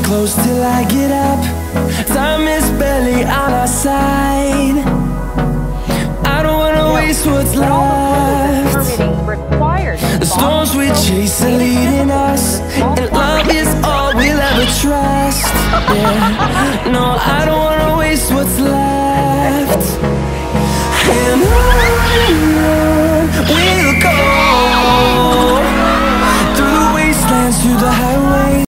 close till I get up. Time is barely on our side. I don't wanna waste what's left. The storms we chase are leading us, and love is all we'll ever trust. Yeah, no, I don't wanna waste what's left.